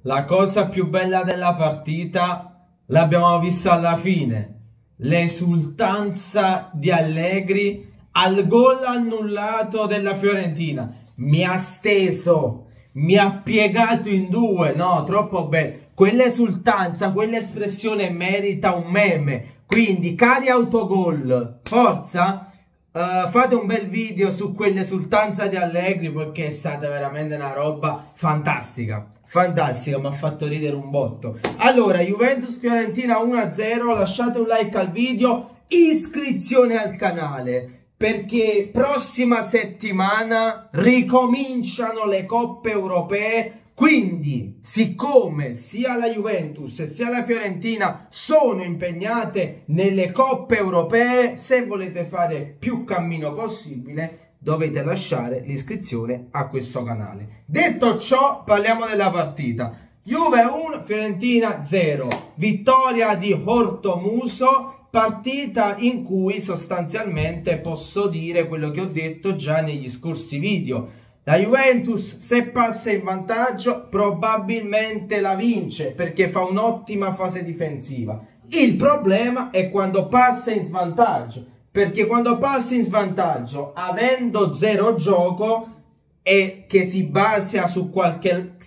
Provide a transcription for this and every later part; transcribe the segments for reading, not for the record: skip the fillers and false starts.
la cosa più bella della partita l'abbiamo vista alla fine. L'esultanza di Allegri al gol annullato della Fiorentina. Mi ha steso, mi ha piegato in due, no, troppo bello. Quell'esultanza, quell'espressione merita un meme. Quindi, cari autogol, forza, fate un bel video su quell'esultanza di Allegri, perché è stata veramente una roba fantastica. Fantastica, mi ha fatto ridere un botto. Allora, Juventus-Fiorentina 1-0, lasciate un like al video, iscrizione al canale, perché prossima settimana ricominciano le coppe europee. Quindi, siccome sia la Juventus sia la Fiorentina sono impegnate nelle coppe europee, se volete fare più cammino possibile, dovete lasciare l'iscrizione a questo canale. Detto ciò, parliamo della partita. Juve 1, Fiorentina 0. Vittoria di Ortomuso, partita in cui sostanzialmente posso dire quello che ho detto già negli scorsi video. La Juventus, se passa in vantaggio, probabilmente la vince perché fa un'ottima fase difensiva. Il problema è quando passa in svantaggio, perché quando passa in svantaggio, avendo zero gioco e che si basa su qualche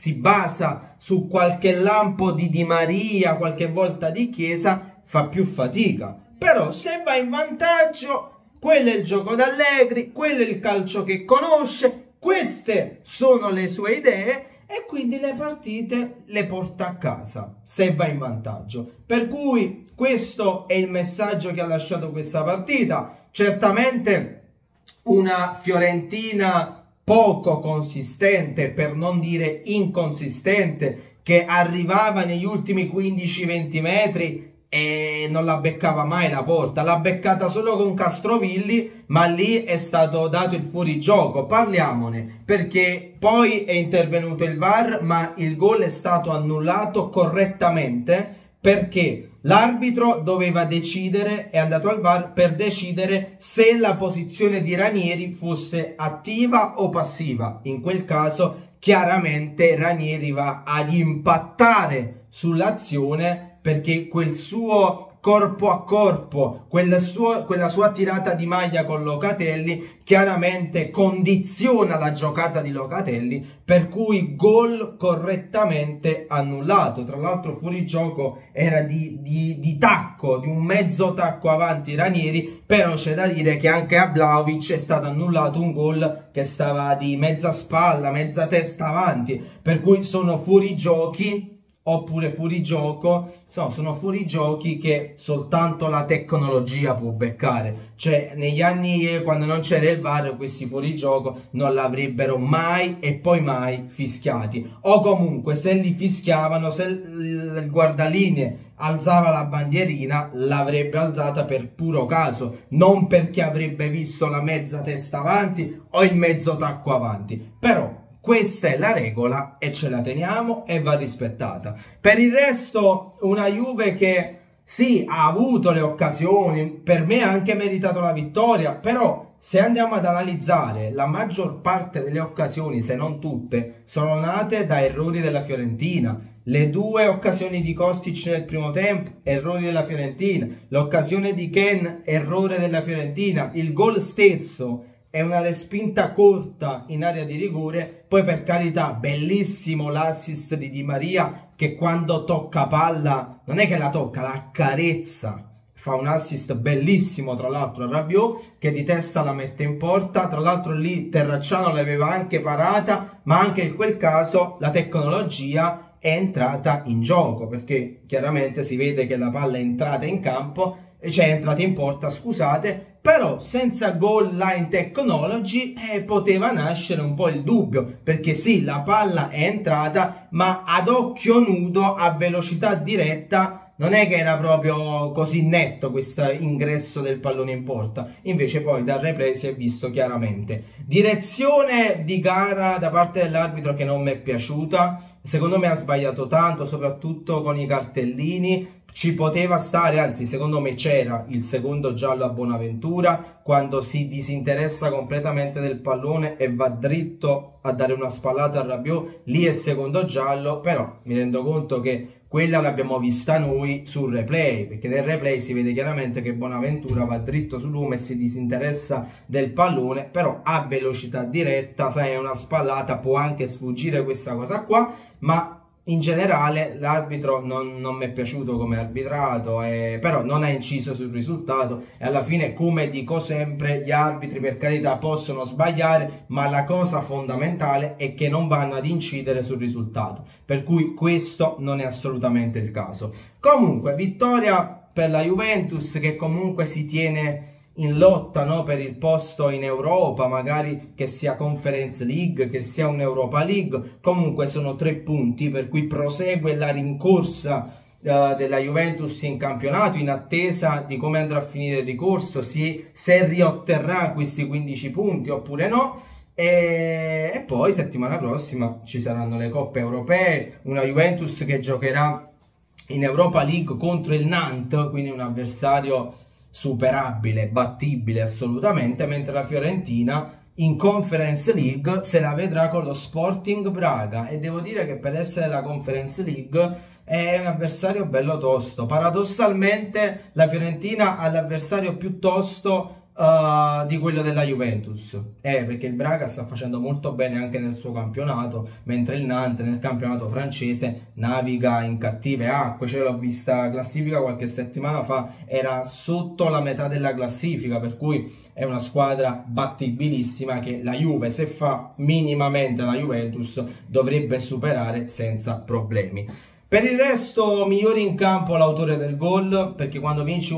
lampo di Di Maria, qualche volta di Chiesa, fa più fatica. Però se va in vantaggio, quello è il gioco d'Allegri, quello è il calcio che conosce. Queste sono le sue idee e quindi le partite le porta a casa se va in vantaggio. Per cui questo è il messaggio che ha lasciato questa partita. Certamente una Fiorentina poco consistente, per non dire inconsistente, che arrivava negli ultimi 15-20 metri e non la beccava mai la porta. L'ha beccata solo con Castrovilli, ma lì è stato dato il fuorigioco. Parliamone, perché poi è intervenuto il VAR, ma il gol è stato annullato correttamente perché l'arbitro doveva decidere, è andato al VAR per decidere se la posizione di Ranieri fosse attiva o passiva. In quel caso chiaramente Ranieri va ad impattare sull'azione, perché quel suo corpo a corpo, quella sua tirata di maglia con Locatelli chiaramente condiziona la giocata di Locatelli, per cui gol correttamente annullato. Tra l'altro fuorigioco era di tacco, di un mezzo tacco avanti Ranieri, però c'è da dire che anche a Vlahovic è stato annullato un gol che stava di mezza spalla, mezza testa avanti, per cui sono fuorigiochi oppure fuorigioco, sono fuorigiochi che soltanto la tecnologia può beccare. Cioè negli anni quando non c'era il VAR questi fuorigioco non l'avrebbero mai e poi mai fischiati, o comunque se li fischiavano, se il guardalinee alzava la bandierina l'avrebbe alzata per puro caso, non perché avrebbe visto la mezza testa avanti o il mezzo tacco avanti. Però questa è la regola e ce la teniamo e va rispettata. Per il resto una Juve che sì, ha avuto le occasioni, per me ha anche meritato la vittoria, però se andiamo ad analizzare la maggior parte delle occasioni, se non tutte, sono nate da errori della Fiorentina. Le due occasioni di Kostic nel primo tempo, errori della Fiorentina. L'occasione di Ken, errore della Fiorentina. Il gol stesso è una respinta corta in area di rigore. Poi per carità, bellissimo l'assist di Di Maria, che quando tocca palla non è che la tocca, la accarezza. Fa un assist bellissimo tra l'altro a Rabiot, che di testa la mette in porta. Tra l'altro lì Terracciano l'aveva anche parata, ma anche in quel caso la tecnologia è entrata in gioco, perché chiaramente si vede che la palla è entrata in campo, cioè è entrata in porta, scusate. Però senza goal line technology poteva nascere un po' il dubbio, perché sì, la palla è entrata, ma ad occhio nudo, a velocità diretta, non è che era proprio così netto questo ingresso del pallone in porta. Invece poi dal replay si è visto chiaramente. Direzione di gara da parte dell'arbitro che non mi è piaciuta. Secondo me ha sbagliato tanto, soprattutto con i cartellini, ci poteva stare, anzi secondo me c'era il secondo giallo a Bonaventura quando si disinteressa completamente del pallone e va dritto a dare una spallata a Rabiot, lì è secondo giallo, però mi rendo conto che quella l'abbiamo vista noi sul replay, perché nel replay si vede chiaramente che Bonaventura va dritto sull'uomo e si disinteressa del pallone, però a velocità diretta, sai, è una spallata, può anche sfuggire questa cosa qua, ma in generale l'arbitro non mi è piaciuto come arbitrato, però non ha inciso sul risultato e alla fine, come dico sempre, gli arbitri per carità possono sbagliare, ma la cosa fondamentale è che non vanno ad incidere sul risultato, per cui questo non è assolutamente il caso. Comunque vittoria per la Juventus, che comunque si tiene in lotta, no, per il posto in Europa, magari che sia Conference League, che sia un'Europa League. Comunque sono 3 punti, per cui prosegue la rincorsa della Juventus in campionato, in attesa di come andrà a finire il ricorso, se riotterrà questi 15 punti oppure no. E poi settimana prossima ci saranno le coppe europee, una Juventus che giocherà in Europa League contro il Nantes, quindi un avversario superabile, battibile assolutamente, mentre la Fiorentina in Conference League se la vedrà con lo Sporting Braga, e devo dire che per essere la Conference League è un avversario bello tosto. Paradossalmente la Fiorentina ha l'avversario più tosto di quello della Juventus, perché il Braga sta facendo molto bene anche nel suo campionato, mentre il Nantes nel campionato francese naviga in cattive acque. Ce l'ho vista classifica qualche settimana fa, era sotto la metà della classifica, per cui è una squadra battibilissima che la Juve, se fa minimamente la Juventus, dovrebbe superare senza problemi. Per il resto, migliori in campo l'autore del gol, perché quando vinci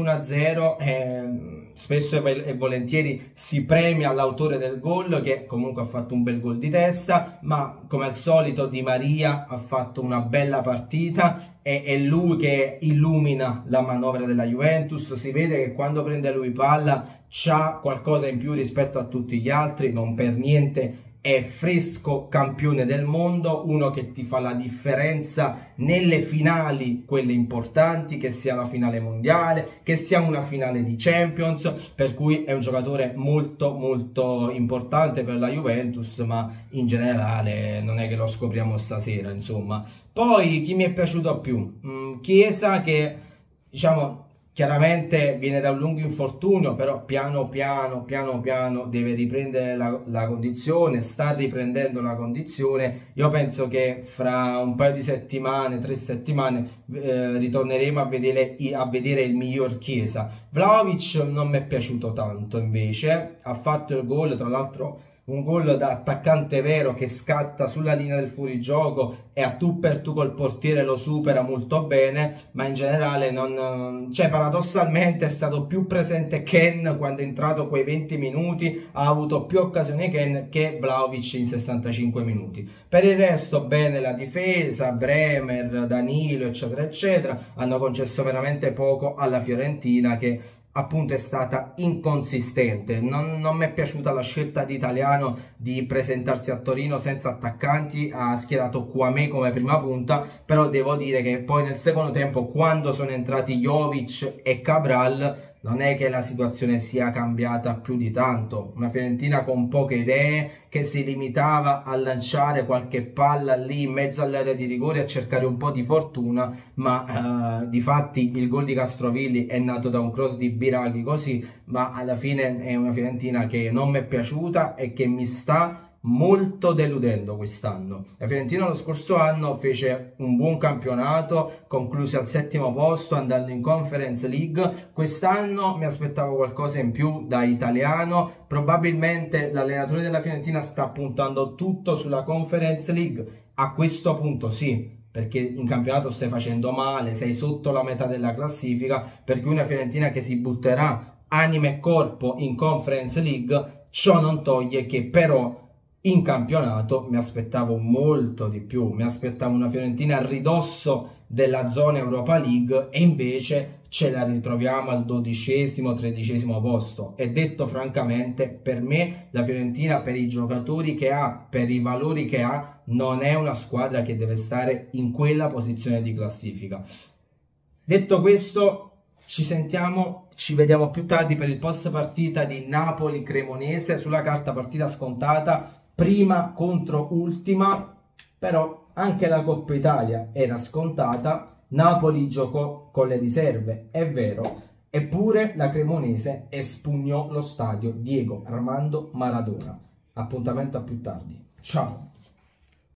1-0 spesso e volentieri si premia l'autore del gol, che comunque ha fatto un bel gol di testa, ma come al solito Di Maria ha fatto una bella partita, è lui che illumina la manovra della Juventus. Si vede che quando prende lui palla c'ha qualcosa in più rispetto a tutti gli altri, non per niente è fresco campione del mondo, uno che ti fa la differenza nelle finali, quelle importanti, che sia la finale mondiale, che sia una finale di Champions, per cui è un giocatore molto molto importante per la Juventus, ma in generale non è che lo scopriamo stasera, insomma. Poi chi mi è piaciuto più? Chiesa, che diciamo chiaramente viene da un lungo infortunio, però piano piano deve riprendere la condizione, sta riprendendo la condizione. Io penso che fra un paio di settimane, 3 settimane, ritorneremo a vedere il miglior Chiesa. Vlahovic non mi è piaciuto tanto, invece ha fatto il gol, tra l'altro un gol da attaccante vero, che scatta sulla linea del fuorigioco e a tu per tu col portiere lo supera molto bene, ma in generale cioè paradossalmente è stato più presente Ken quando è entrato quei 20 minuti, ha avuto più occasioni Ken che Vlahovic in 65 minuti. Per il resto bene la difesa, Bremer, Danilo eccetera eccetera, hanno concesso veramente poco alla Fiorentina, che appunto è stata inconsistente. Non mi è piaciuta la scelta di Italiano di presentarsi a Torino senza attaccanti, ha schierato Kouamé come prima punta, però devo dire che poi nel secondo tempo, quando sono entrati Jovic e Cabral, non è che la situazione sia cambiata più di tanto. Una Fiorentina con poche idee, che si limitava a lanciare qualche palla lì in mezzo all'area di rigore, a cercare un po' di fortuna, ma difatti il gol di Castrovilli è nato da un cross di Biraghi così, ma alla fine è una Fiorentina che non mi è piaciuta e che mi sta molto deludendo quest'anno. La Fiorentina lo scorso anno fece un buon campionato, concluse al 7° posto andando in Conference League. Quest'anno mi aspettavo qualcosa in più da Italiano. Probabilmente l'allenatore della Fiorentina sta puntando tutto sulla Conference League. A questo punto sì, perché in campionato stai facendo male, sei sotto la metà della classifica, perché una Fiorentina che si butterà anima e corpo in Conference League. Ciò non toglie che però in campionato mi aspettavo molto di più, mi aspettavo una Fiorentina a ridosso della zona Europa League, e invece ce la ritroviamo al 12° 13° posto. E detto francamente, per me la Fiorentina, per i giocatori che ha, per i valori che ha, non è una squadra che deve stare in quella posizione di classifica. Detto questo, ci vediamo più tardi per il post partita di Napoli-Cremonese. Sulla carta partita scontata, prima contro ultima, però anche la Coppa Italia era scontata. Napoli giocò con le riserve, è vero, eppure la Cremonese espugnò lo stadio Diego Armando Maradona. Appuntamento a più tardi. Ciao!